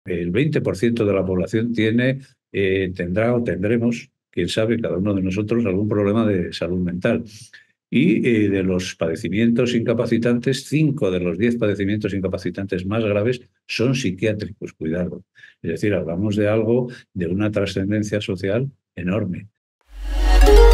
El 20% de la población tendrá o tendremos, quién sabe, cada uno de nosotros, algún problema de salud mental. Y de los padecimientos incapacitantes, 5 de los 10 padecimientos incapacitantes más graves son psiquiátricos, cuidado. Es decir, hablamos de algo de una trascendencia social enorme.